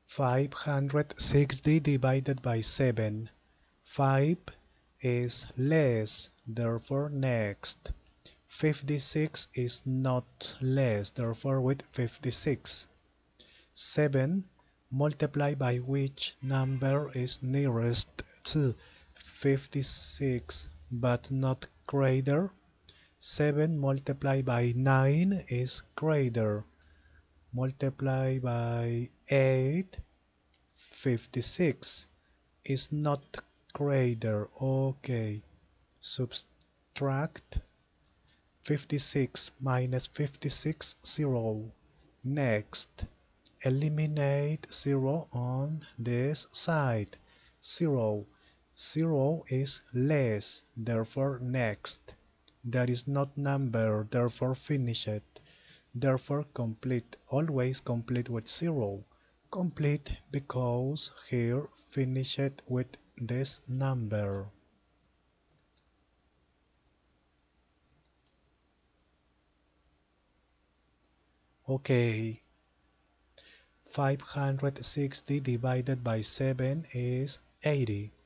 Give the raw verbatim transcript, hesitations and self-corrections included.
five hundred sixty divided by seven. five is less, therefore next. fifty-six is not less, therefore with fifty-six. seven multiplied by which number is nearest to fifty-six but not greater. seven multiplied by nine is greater. Multiply by eight, fifty-six is not greater. Okay, subtract fifty-six minus fifty-six, zero. Next, eliminate zero on this side. zero. zero is less, therefore next. That is not number, therefore finish it. Therefore complete, always complete with zero. Complete because here finish it with this number. Okay, five hundred sixty divided by seven is eighty.